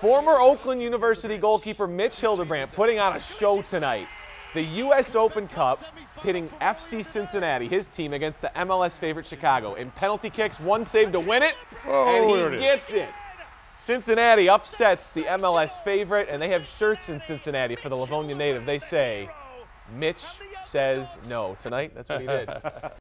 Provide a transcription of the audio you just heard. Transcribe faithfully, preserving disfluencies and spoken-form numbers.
Former Oakland University goalkeeper Mitch Hildebrant putting on a show tonight. The U S Open Cup pitting F C Cincinnati, his team, against the M L S favorite Chicago. In penalty kicks, one save to win it, Oh, and there he it gets it. Cincinnati upsets the M L S favorite, and they have shirts in Cincinnati for the Livonia native. They say, Mitch says no. Tonight, that's what he did.